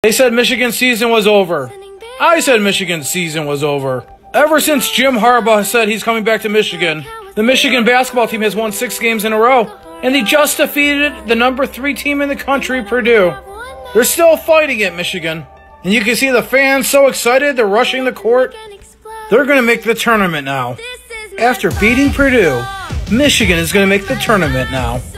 They said Michigan's season was over. I said Michigan's season was over. Ever since Jim Harbaugh said he's coming back to Michigan, the Michigan basketball team has won 6 games in a row, and they just defeated the number 3 team in the country, Purdue. They're still fighting it, Michigan. And you can see the fans so excited, they're rushing the court. They're going to make the tournament now. After beating Purdue, Michigan is going to make the tournament now.